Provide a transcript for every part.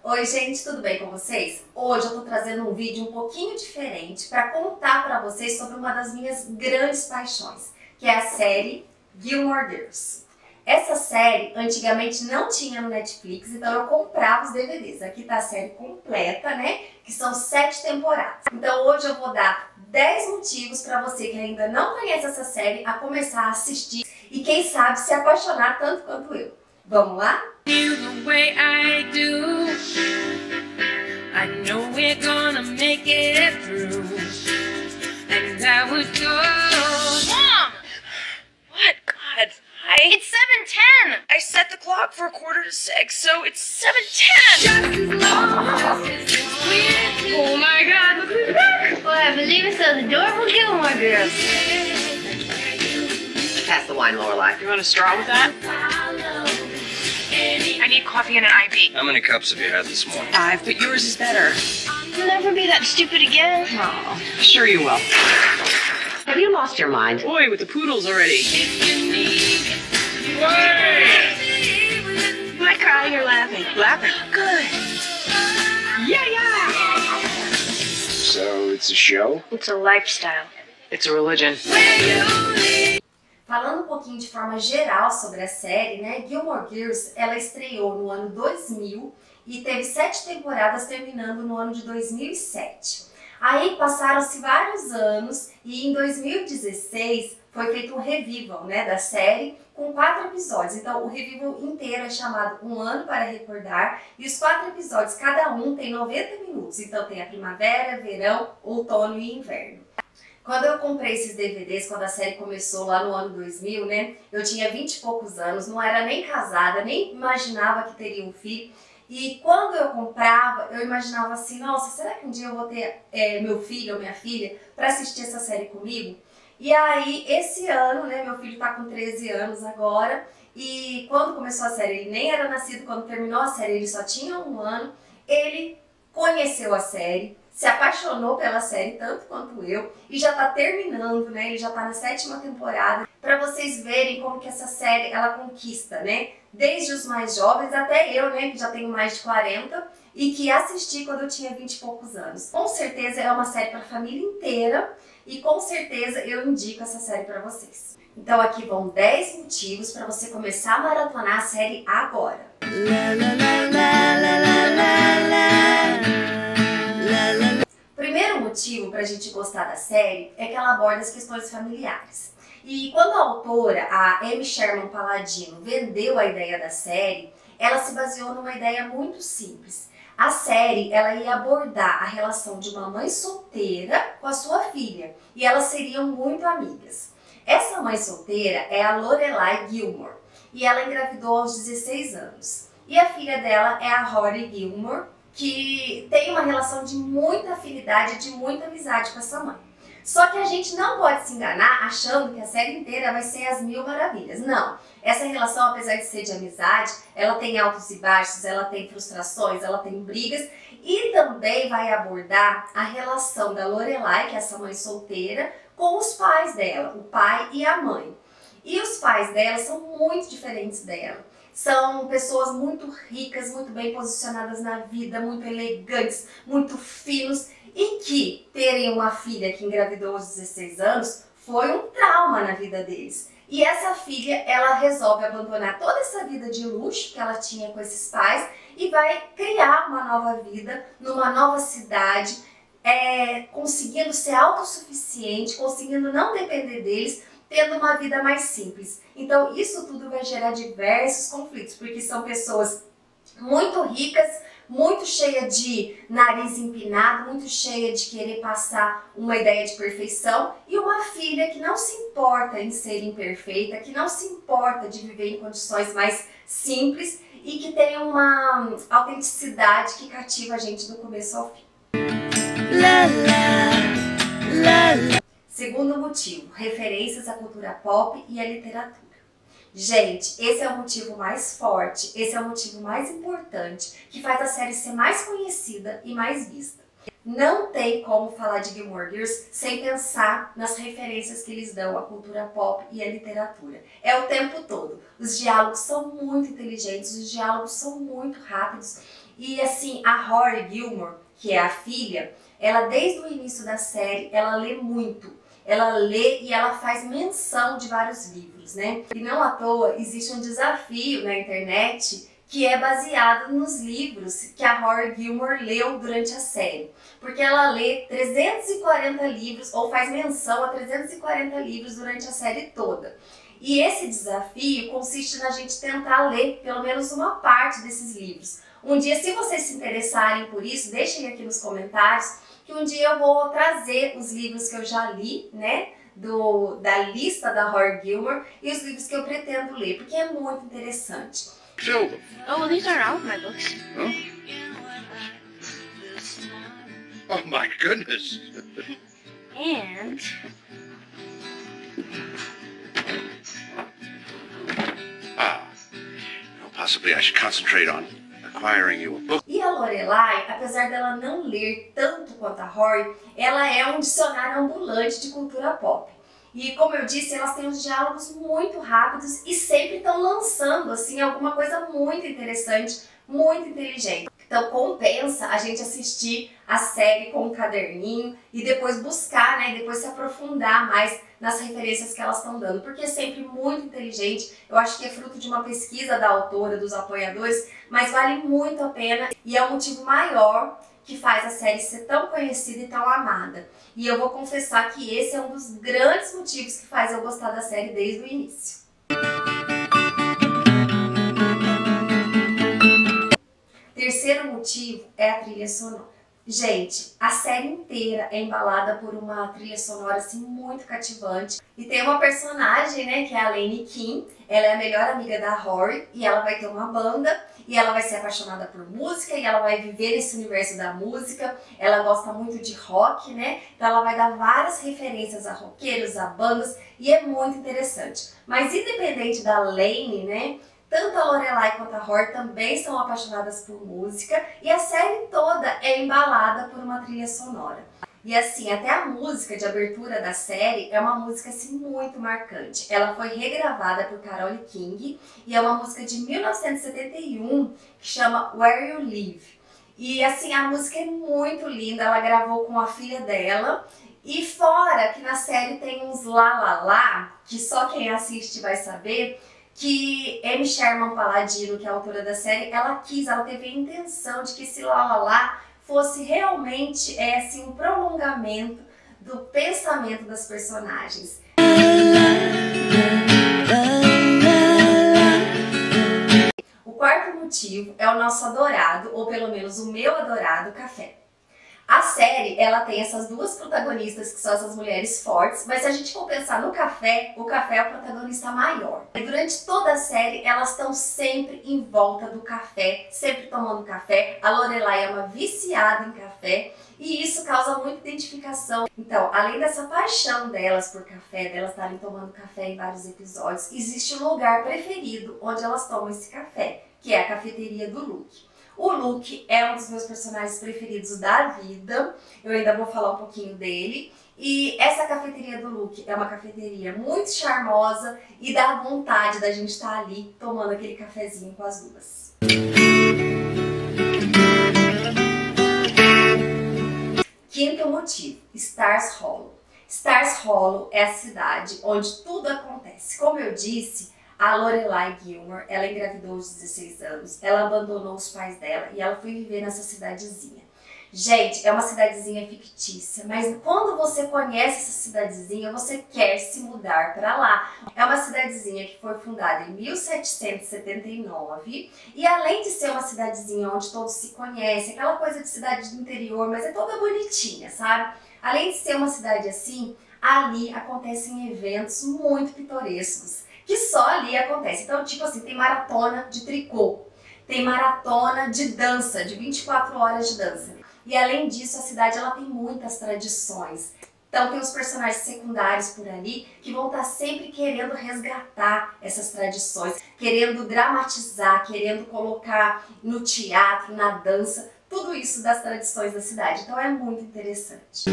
Oi gente, tudo bem com vocês? Hoje eu tô trazendo um vídeo um pouquinho diferente para contar para vocês sobre uma das minhas grandes paixões, que é a série Gilmore Girls. Essa série antigamente não tinha no Netflix, então eu comprava os DVDs. Aqui tá a série completa, né? Que são 7 temporadas. Então hoje eu vou dar 10 motivos para você que ainda não conhece essa série a começar a assistir e quem sabe se apaixonar tanto quanto eu. Vamos lá? The way I do, I know we're gonna make it through, and I would go. Mom! What? God, it's 7:10. I set the clock for 5:45, so it's 7:10. Oh my God, look who's back! Well, I believe it's those adorable Gilmore Girls. Pass the wine, Lorelai. You want a straw with that? I need coffee and an IB. How many cups have you had this morning? 5, but yours is better. You'll never be that stupid again. Oh, sure you will. Have you lost your mind? Boy, with the poodles already. Am I crying or laughing? Laughing. Good. Yeah. So, it's a show? It's a lifestyle. It's a religion. Falando um pouquinho de forma geral sobre a série, né? Gilmore Girls, ela estreou no ano 2000 e teve 7 temporadas terminando no ano de 2007. Aí passaram-se vários anos e em 2016 foi feito um revival, né, da série com 4 episódios. Então o revival inteiro é chamado Um Ano para Recordar e os 4 episódios, cada um tem 90 minutos. Então tem a primavera, verão, outono e inverno. Quando eu comprei esses DVDs, quando a série começou lá no ano 2000, né, eu tinha 20 e poucos anos, não era nem casada, nem imaginava que teria um filho. E quando eu comprava, eu imaginava assim, nossa, será que um dia eu vou ter meu filho ou minha filha para assistir essa série comigo? E aí, esse ano, né, meu filho tá com 13 anos agora, e quando começou a série, ele nem era nascido, quando terminou a série, ele só tinha 1 ano, ele conheceu a série, se apaixonou pela série tanto quanto eu e já tá terminando, né? Ele já tá na 7ª temporada, para vocês verem como que essa série ela conquista, né? Desde os mais jovens até eu, né, que já tenho mais de 40 e que assisti quando eu tinha 20 e poucos anos. Com certeza é uma série para a família inteira e com certeza eu indico essa série para vocês. Então aqui vão 10 motivos para você começar a maratonar a série agora. Primeiro motivo para a gente gostar da série é que ela aborda as questões familiares. E quando a autora, a Amy Sherman Palladino, vendeu a ideia da série, ela se baseou numa ideia muito simples. A série ela ia abordar a relação de uma mãe solteira com a sua filha e elas seriam muito amigas. Essa mãe solteira é a Lorelai Gilmore e ela engravidou aos 16 anos. E a filha dela é a Rory Gilmore, que tem uma relação de muita afinidade, de muita amizade com essa mãe. Só que a gente não pode se enganar achando que a série inteira vai ser as mil maravilhas. Não, essa relação, apesar de ser de amizade, ela tem altos e baixos, ela tem frustrações, ela tem brigas e também vai abordar a relação da Lorelai, que é essa mãe solteira, com os pais dela, o pai e a mãe. E os pais dela são muito diferentes dela. São pessoas muito ricas, muito bem posicionadas na vida, muito elegantes, muito finos e que terem uma filha que engravidou aos 16 anos foi um trauma na vida deles. E essa filha, ela resolve abandonar toda essa vida de luxo que ela tinha com esses pais e vai criar uma nova vida numa nova cidade, conseguindo ser autossuficiente, conseguindo não depender deles, tendo uma vida mais simples. Então isso tudo vai gerar diversos conflitos, porque são pessoas muito ricas, muito cheias de nariz empinado, muito cheia de querer passar uma ideia de perfeição e uma filha que não se importa em ser imperfeita, que não se importa de viver em condições mais simples e que tem uma autenticidade que cativa a gente do começo ao fim. Segundo motivo, referências à cultura pop e à literatura. Gente, esse é o motivo mais forte, esse é o motivo mais importante, que faz a série ser mais conhecida e mais vista. Não tem como falar de Gilmore Girls sem pensar nas referências que eles dão à cultura pop e à literatura. É o tempo todo. Os diálogos são muito inteligentes, os diálogos são muito rápidos E assim, a Rory Gilmore, que é a filha, ela desde o início da série, ela lê muito. Ela lê e ela faz menção de vários livros, né? E não à toa existe um desafio na internet que é baseado nos livros que a Rory Gilmore leu durante a série. Porque ela lê 340 livros, ou faz menção a 340 livros durante a série toda. E esse desafio consiste na gente tentar ler pelo menos uma parte desses livros. Um dia, se vocês se interessarem por isso, deixem aqui nos comentários, que um dia eu vou trazer os livros que eu já li, né, da lista da Rory Gilmore, e os livros que eu pretendo ler, porque é muito interessante. Silver. Oh, well, these aren't all of my books. Huh? Oh my goodness. And Possibly I should concentrate on acquiring you a book. E a Lorelai, apesar dela não ler tanto quanto a Rory, ela é um dicionário ambulante de cultura pop. E como eu disse, elas têm uns diálogos muito rápidos e sempre estão lançando assim alguma coisa muito interessante, muito inteligente. Então compensa a gente assistir a série com um caderninho e depois buscar, né, e depois se aprofundar mais nas referências que elas estão dando, porque é sempre muito inteligente. Eu acho que é fruto de uma pesquisa da autora, dos apoiadores, mas vale muito a pena e é o motivo maior que faz a série ser tão conhecida e tão amada. E eu vou confessar que esse é um dos grandes motivos que faz eu gostar da série desde o início. Terceiro motivo é a trilha sonora. Gente, a série inteira é embalada por uma trilha sonora assim muito cativante. E tem uma personagem, né, que é a Lainey Kim. Ela é a melhor amiga da Rory e ela vai ter uma banda e ela vai ser apaixonada por música e ela vai viver esse universo da música. Ela gosta muito de rock, né? Então ela vai dar várias referências a roqueiros, a bandas e é muito interessante. Mas independente da Lainey, né, tanto a Lorelai quanto a Rory também são apaixonadas por música e a série toda é embalada por uma trilha sonora. E assim, até a música de abertura da série é uma música assim muito marcante. Ela foi regravada por Carole King e é uma música de 1971 que chama Where You Live. E assim, a música é muito linda, ela gravou com a filha dela. E fora que na série tem uns lá lá lá, que só quem assiste vai saber, que M. Sherman Palladino, que é a autora da série, ela teve a intenção de que esse lá lá lá fosse realmente assim, um prolongamento do pensamento das personagens. O quarto motivo é o nosso adorado, ou pelo menos o meu adorado, café. A série, ela tem essas duas protagonistas que são essas mulheres fortes, mas se a gente for pensar no café, o café é o protagonista maior. E durante toda a série, elas estão sempre em volta do café, sempre tomando café. A Lorelai é uma viciada em café e isso causa muita identificação. Então, além dessa paixão delas por café, delas estarem tomando café em vários episódios, existe um lugar preferido onde elas tomam esse café, que é a cafeteria do Luke. O Luke é um dos meus personagens preferidos da vida, eu ainda vou falar um pouquinho dele. E essa cafeteria do Luke é uma cafeteria muito charmosa e dá vontade da gente estar ali tomando aquele cafezinho com as duas. Quinto motivo, Stars Hollow. Stars Hollow é a cidade onde tudo acontece. Como eu disse, a Lorelai Gilmore, ela engravidou aos 16 anos, ela abandonou os pais dela e ela foi viver nessa cidadezinha. Gente, é uma cidadezinha fictícia, mas quando você conhece essa cidadezinha, você quer se mudar para lá. É uma cidadezinha que foi fundada em 1779 e além de ser uma cidadezinha onde todos se conhecem, aquela coisa de cidade do interior, mas é toda bonitinha, sabe? Além de ser uma cidade assim, ali acontecem eventos muito pitorescos, que só ali acontece. Então, tipo assim, tem maratona de tricô, tem maratona de dança, de 24 horas de dança. E além disso, a cidade ela tem muitas tradições. Então tem os personagens secundários por ali que vão estar sempre querendo resgatar essas tradições, querendo dramatizar, querendo colocar no teatro, na dança, tudo isso das tradições da cidade. Então é muito interessante.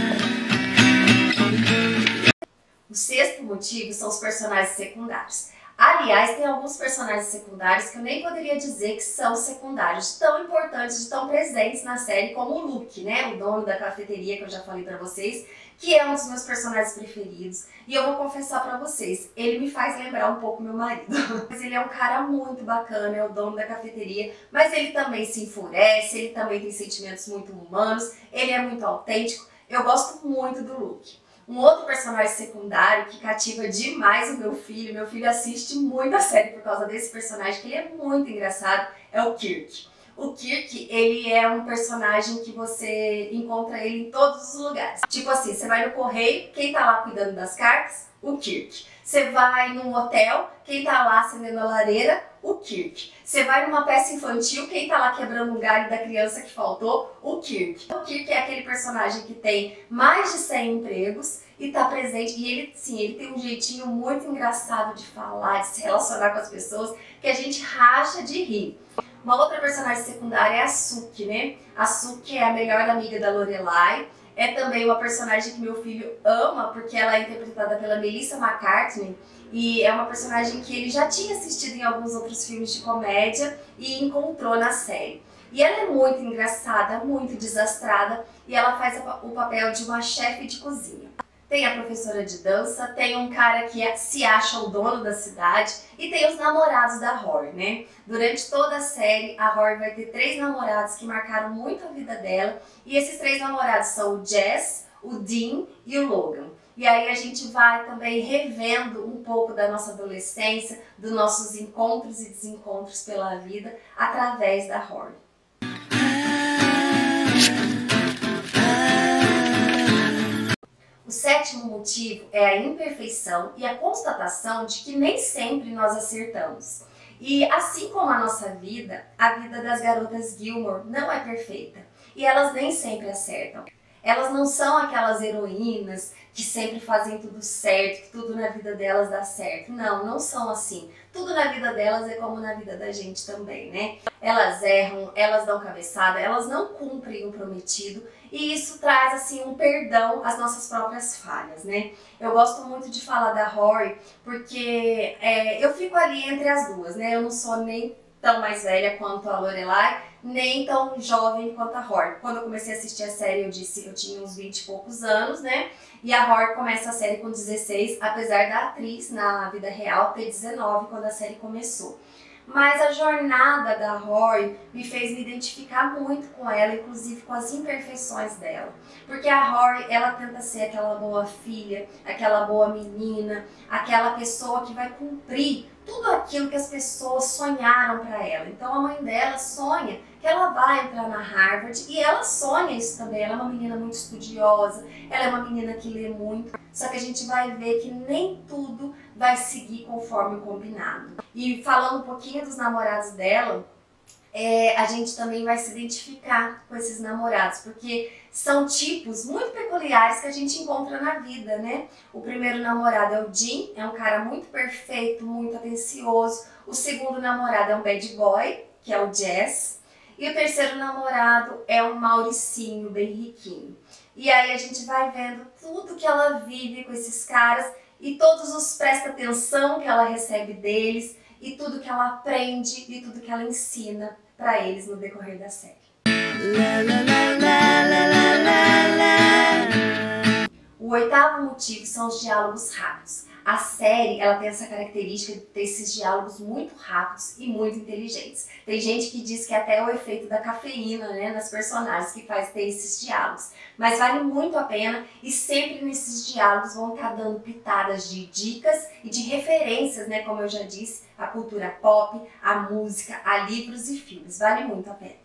O sexto motivo são os personagens secundários. Aliás, tem alguns personagens secundários que eu nem poderia dizer que são secundários, tão importantes, tão presentes na série como o Luke, né? O dono da cafeteria que eu já falei pra vocês, que é um dos meus personagens preferidos. E eu vou confessar pra vocês, ele me faz lembrar um pouco meu marido. Mas ele é um cara muito bacana, é o dono da cafeteria, mas ele também se enfurece, ele também tem sentimentos muito humanos, ele é muito autêntico. Eu gosto muito do Luke. Um outro personagem secundário que cativa demais o meu filho assiste muito a série por causa desse personagem, que ele é muito engraçado, é o Kirk. O Kirk, ele é um personagem que você encontra ele em todos os lugares. Tipo assim, você vai no correio, quem tá lá cuidando das cartas? O Kirk. Você vai num hotel, quem tá lá acendendo a lareira? O Kirk. Você vai numa peça infantil, quem tá lá quebrando um galho da criança que faltou? O Kirk. O Kirk é aquele personagem que tem mais de 100 empregos e tá presente. E ele, sim, ele tem um jeitinho muito engraçado de falar, de se relacionar com as pessoas, que a gente racha de rir. Uma outra personagem secundária é a Sookie, né? A Sookie é a melhor amiga da Lorelai. É também uma personagem que meu filho ama, porque ela é interpretada pela Melissa McCartney. E é uma personagem que ele já tinha assistido em alguns outros filmes de comédia e encontrou na série. E ela é muito engraçada, muito desastrada, e ela faz o papel de uma chefe de cozinha. Tem a professora de dança, tem um cara que se acha o dono da cidade e tem os namorados da Rory, né? Durante toda a série, a Rory vai ter 3 namorados que marcaram muito a vida dela. E esses 3 namorados são o Jess, o Dean e o Logan. E aí a gente vai também revendo um pouco da nossa adolescência, dos nossos encontros e desencontros pela vida através da Rory. O 7º motivo é a imperfeição e a constatação de que nem sempre nós acertamos. E assim como a nossa vida, a vida das garotas Gilmore não é perfeita. E elas nem sempre acertam. Elas não são aquelas heroínas que sempre fazem tudo certo, que tudo na vida delas dá certo. Não, não são assim. Tudo na vida delas é como na vida da gente também, né? Elas erram, elas dão cabeçada, elas não cumprem o prometido e isso traz assim um perdão às nossas próprias falhas, né? Eu gosto muito de falar da Rory porque eu fico ali entre as duas, né? Eu não sou nem tão mais velha quanto a Lorelai, nem tão jovem quanto a Rory. Quando eu comecei a assistir a série, eu disse que eu tinha uns 20 e poucos anos, né? E a Rory começa a série com 16, apesar da atriz, na vida real, ter 19 quando a série começou. Mas a jornada da Rory me fez me identificar muito com ela, inclusive com as imperfeições dela. Porque a Rory, ela tenta ser aquela boa filha, aquela boa menina, aquela pessoa que vai cumprir tudo aquilo que as pessoas sonharam para ela. Então a mãe dela sonha que ela vai entrar na Harvard e ela sonha isso também. Ela é uma menina muito estudiosa, ela é uma menina que lê muito. Só que a gente vai ver que nem tudo vai seguir conforme o combinado. E falando um pouquinho dos namorados dela, a gente também vai se identificar com esses namorados, porque são tipos muito peculiares que a gente encontra na vida, né? O primeiro namorado é o Dean, é um cara muito perfeito, muito atencioso. O segundo namorado é um bad boy, que é o Jess. E o terceiro namorado é um Mauricinho, bem riquinho. E aí a gente vai vendo tudo que ela vive com esses caras e todos os presta atenção que ela recebe deles e tudo que ela aprende e tudo que ela ensina para eles no decorrer da série. O 8º motivo são os diálogos rápidos. A série, ela tem essa característica de ter esses diálogos muito rápidos e muito inteligentes. Tem gente que diz que até é o efeito da cafeína, né, nas personagens que faz ter esses diálogos. Mas vale muito a pena e sempre nesses diálogos vão estar dando pitadas de dicas e de referências, né, como eu já disse, à cultura pop, à música, a livros e filmes. Vale muito a pena.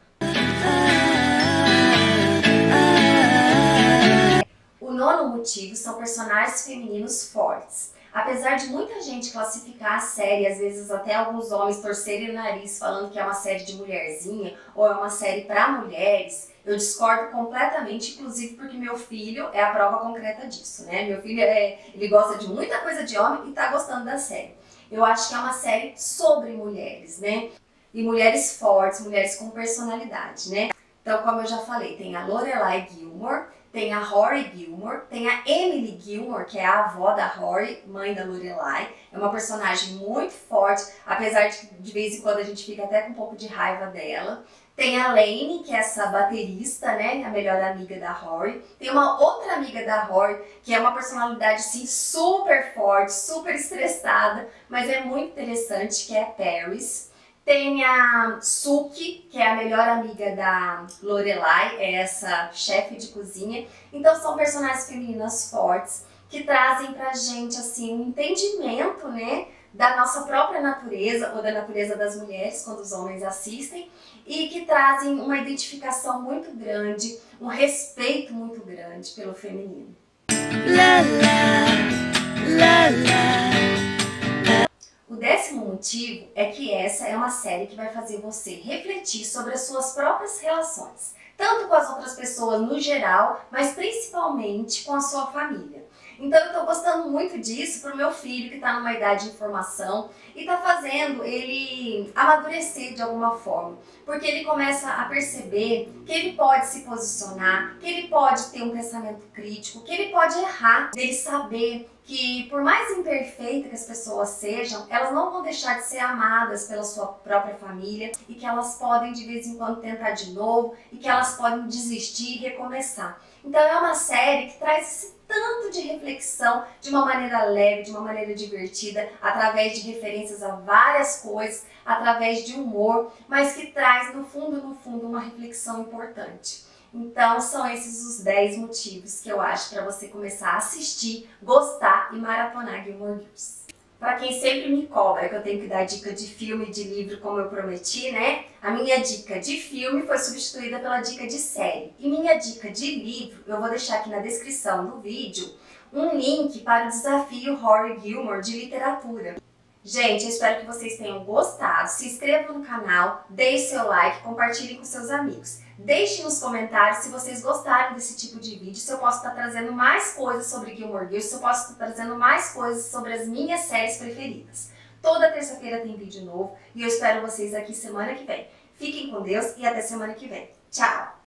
O 9º motivo são personagens femininos fortes. Apesar de muita gente classificar a série, às vezes até alguns homens torcerem o nariz falando que é uma série de mulherzinha ou é uma série para mulheres, eu discordo completamente, inclusive porque meu filho é a prova concreta disso, né? Meu filho ele gosta de muita coisa de homem e tá gostando da série. Eu acho que é uma série sobre mulheres, né? E mulheres fortes, mulheres com personalidade, né? Então, como eu já falei, tem a Lorelai Gilmore, tem a Rory Gilmore, tem a Emily Gilmore, que é a avó da Rory, mãe da Lorelai. É uma personagem muito forte, apesar de vez em quando a gente fica até com um pouco de raiva dela. Tem a Lainey, que é essa baterista, né, a melhor amiga da Rory. Tem uma outra amiga da Rory, que é uma personalidade assim, super forte, super estressada, mas é muito interessante, que é a Paris. Tem a Suki, que é a melhor amiga da Lorelai, é essa chefe de cozinha. Então são personagens femininas fortes que trazem pra gente assim um entendimento, né, da nossa própria natureza ou da natureza das mulheres quando os homens assistem e que trazem uma identificação muito grande, um respeito muito grande pelo feminino. O 10º motivo é que essa é uma série que vai fazer você refletir sobre as suas próprias relações, tanto com as outras pessoas no geral, mas principalmente com a sua família. Então eu tô gostando muito disso pro meu filho que tá numa idade de formação e tá fazendo ele amadurecer de alguma forma, porque ele começa a perceber que ele pode se posicionar, que ele pode ter um pensamento crítico, que ele pode errar, dele saber que por mais imperfeita que as pessoas sejam, elas não vão deixar de ser amadas pela sua própria família e que elas podem de vez em quando tentar de novo e que elas podem desistir e recomeçar. Então é uma série que traz esse tanto de reflexão de uma maneira leve, de uma maneira divertida, através de referências a várias coisas, através de humor, mas que traz no fundo, uma reflexão importante. Então são esses os 10 motivos que eu acho para você começar a assistir, gostar e maratonar Gilmore Girls. Para quem sempre me cobra que eu tenho que dar dica de filme e de livro como eu prometi, né? A minha dica de filme foi substituída pela dica de série. E minha dica de livro, eu vou deixar aqui na descrição do vídeo um link para o desafio Rory Gilmore de literatura. Gente, eu espero que vocês tenham gostado. Se inscrevam no canal, deixe seu like, compartilhe com seus amigos. Deixe nos comentários se vocês gostaram desse tipo de vídeo, se eu posso estar trazendo mais coisas sobre Gilmore Girls, se eu posso estar trazendo mais coisas sobre as minhas séries preferidas. Toda terça-feira tem vídeo novo e eu espero vocês aqui semana que vem. Fiquem com Deus e até semana que vem. Tchau!